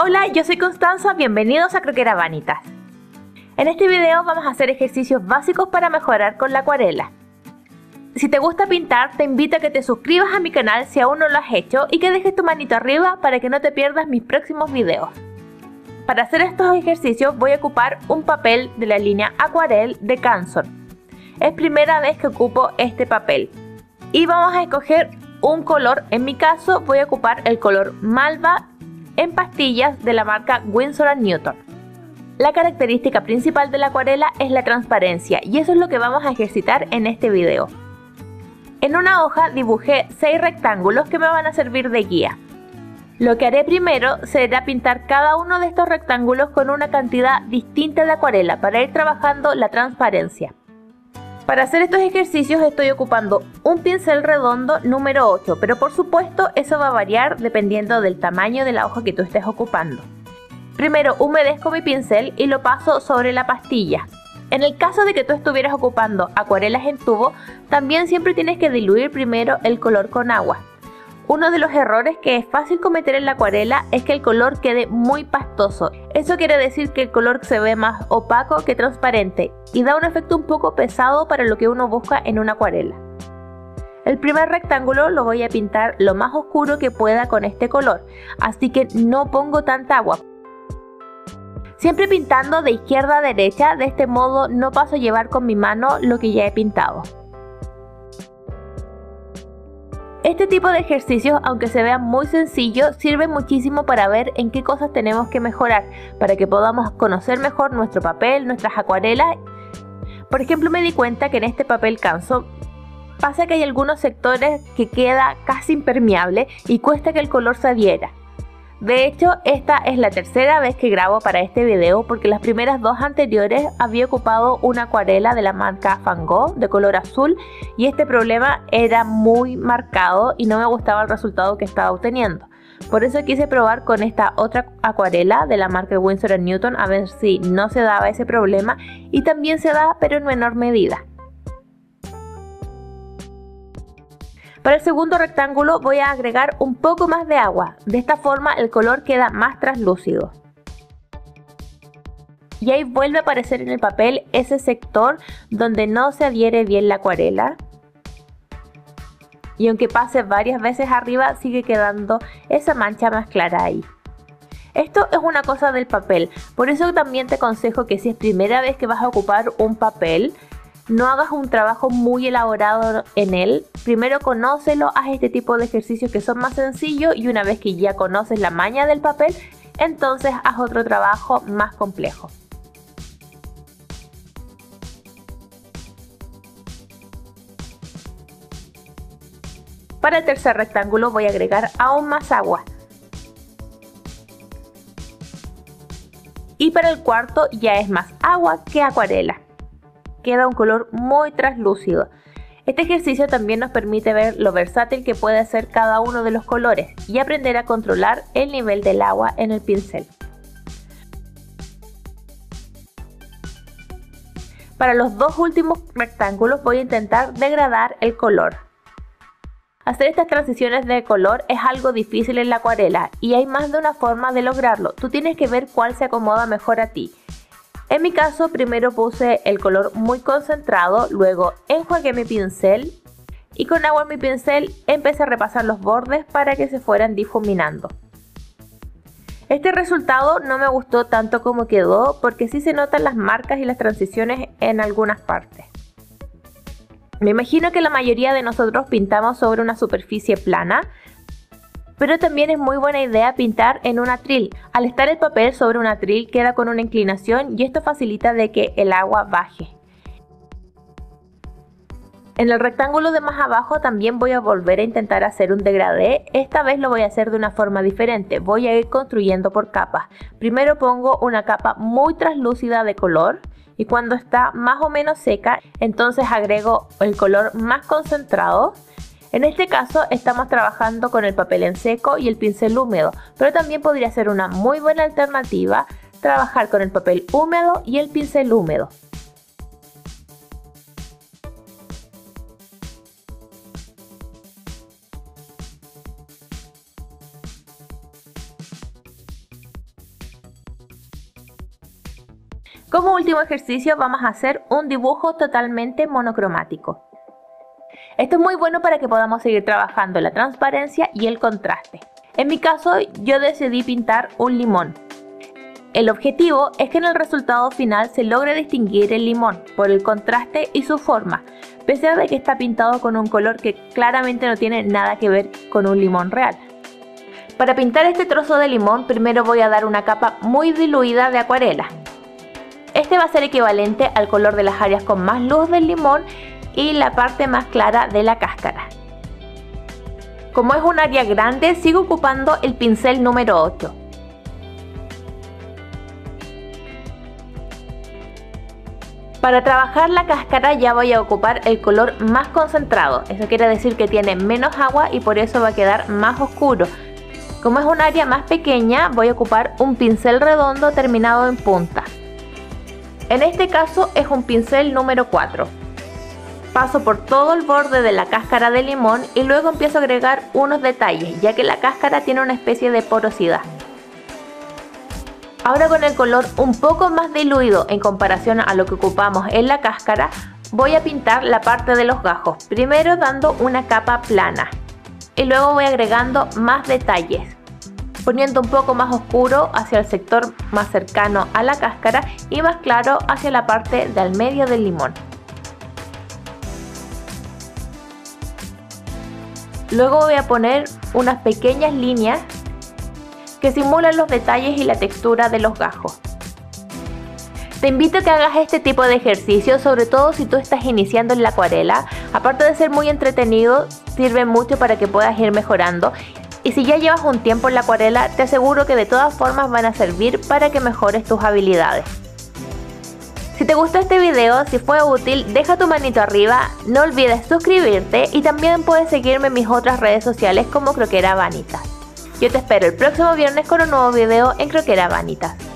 Hola, yo soy Constanza, bienvenidos a Croquera Vanitas. En este video vamos a hacer ejercicios básicos para mejorar con la acuarela. Si te gusta pintar, te invito a que te suscribas a mi canal si aún no lo has hecho y que dejes tu manito arriba para que no te pierdas mis próximos videos. Para hacer estos ejercicios voy a ocupar un papel de la línea Acuarel de Canson. Es primera vez que ocupo este papel. Y vamos a escoger un color, en mi caso voy a ocupar el color Malva en pastillas de la marca Winsor & Newton. La característica principal de la acuarela es la transparencia y eso es lo que vamos a ejercitar en este video. En una hoja dibujé 6 rectángulos que me van a servir de guía. Lo que haré primero será pintar cada uno de estos rectángulos con una cantidad distinta de acuarela para ir trabajando la transparencia. Para hacer estos ejercicios estoy ocupando un pincel redondo número 8, pero por supuesto eso va a variar dependiendo del tamaño de la hoja que tú estés ocupando. Primero humedezco mi pincel y lo paso sobre la pastilla. En el caso de que tú estuvieras ocupando acuarelas en tubo, también siempre tienes que diluir primero el color con agua. Uno de los errores que es fácil cometer en la acuarela es que el color quede muy pastoso. Eso quiere decir que el color se ve más opaco que transparente y da un efecto un poco pesado para lo que uno busca en una acuarela. El primer rectángulo lo voy a pintar lo más oscuro que pueda con este color, así que no pongo tanta agua. Siempre pintando de izquierda a derecha, de este modo no paso a llevar con mi mano lo que ya he pintado. Este tipo de ejercicios, aunque se vean muy sencillos, sirven muchísimo para ver en qué cosas tenemos que mejorar, para que podamos conocer mejor nuestro papel, nuestras acuarelas. Por ejemplo, me di cuenta que en este papel Canson pasa que hay algunos sectores que queda casi impermeable y cuesta que el color se adhiera. De hecho, esta es la tercera vez que grabo para este video porque las primeras dos anteriores había ocupado una acuarela de la marca Van Gogh de color azul y este problema era muy marcado y no me gustaba el resultado que estaba obteniendo. Por eso quise probar con esta otra acuarela de la marca Winsor & Newton a ver si no se daba ese problema y también se da pero en menor medida. Para el segundo rectángulo voy a agregar un poco más de agua, de esta forma el color queda más translúcido. Y ahí vuelve a aparecer en el papel ese sector donde no se adhiere bien la acuarela. Y aunque pase varias veces arriba sigue quedando esa mancha más clara ahí. Esto es una cosa del papel, por eso también te aconsejo que si es primera vez que vas a ocupar un papel, no hagas un trabajo muy elaborado en él, primero conócelo, haz este tipo de ejercicios que son más sencillos y una vez que ya conoces la maña del papel, entonces haz otro trabajo más complejo. Para el tercer rectángulo voy a agregar aún más agua. Y para el cuarto ya es más agua que acuarela. Queda un color muy translúcido. Este ejercicio también nos permite ver lo versátil que puede ser cada uno de los colores y aprender a controlar el nivel del agua en el pincel. Para los dos últimos rectángulos voy a intentar degradar el color. Hacer estas transiciones de color es algo difícil en la acuarela y hay más de una forma de lograrlo. Tú tienes que ver cuál se acomoda mejor a ti. En mi caso, primero puse el color muy concentrado, luego enjuagué mi pincel y con agua en mi pincel empecé a repasar los bordes para que se fueran difuminando. Este resultado no me gustó tanto como quedó porque sí se notan las marcas y las transiciones en algunas partes. Me imagino que la mayoría de nosotros pintamos sobre una superficie plana, pero también es muy buena idea pintar en un atril. Al estar el papel sobre un atril queda con una inclinación y esto facilita de que el agua baje. En el rectángulo de más abajo también voy a volver a intentar hacer un degradé. Esta vez lo voy a hacer de una forma diferente. Voy a ir construyendo por capas. Primero pongo una capa muy translúcida de color y cuando está más o menos seca, entonces agrego el color más concentrado. En este caso estamos trabajando con el papel en seco y el pincel húmedo, pero también podría ser una muy buena alternativa trabajar con el papel húmedo y el pincel húmedo. Como último ejercicio vamos a hacer un dibujo totalmente monocromático. Esto es muy bueno para que podamos seguir trabajando la transparencia y el contraste. En mi caso yo decidí pintar un limón. El objetivo es que en el resultado final se logre distinguir el limón por el contraste y su forma, pese a que está pintado con un color que claramente no tiene nada que ver con un limón real. Para pintar este trozo de limón primero voy a dar una capa muy diluida de acuarela. Este va a ser equivalente al color de las áreas con más luz del limón y la parte más clara de la cáscara. Como es un área grande, sigo ocupando el pincel número 8. Para trabajar la cáscara ya voy a ocupar el color más concentrado. Eso quiere decir que tiene menos agua y por eso va a quedar más oscuro. Como es un área más pequeña, voy a ocupar un pincel redondo terminado en punta. En este caso es un pincel número 4. Paso por todo el borde de la cáscara de limón y luego empiezo a agregar unos detalles, ya que la cáscara tiene una especie de porosidad. Ahora con el color un poco más diluido en comparación a lo que ocupamos en la cáscara, voy a pintar la parte de los gajos, primero dando una capa plana y luego voy agregando más detalles, poniendo un poco más oscuro hacia el sector más cercano a la cáscara y más claro hacia la parte del medio del limón. Luego voy a poner unas pequeñas líneas que simulan los detalles y la textura de los gajos. Te invito a que hagas este tipo de ejercicio, sobre todo si tú estás iniciando en la acuarela. Aparte de ser muy entretenido, sirve mucho para que puedas ir mejorando. Y si ya llevas un tiempo en la acuarela, te aseguro que de todas formas van a servir para que mejores tus habilidades. Si te gustó este video, si fue útil, deja tu manito arriba, no olvides suscribirte y también puedes seguirme en mis otras redes sociales como Croquera Vanitas. Yo te espero el próximo viernes con un nuevo video en Croquera Vanitas.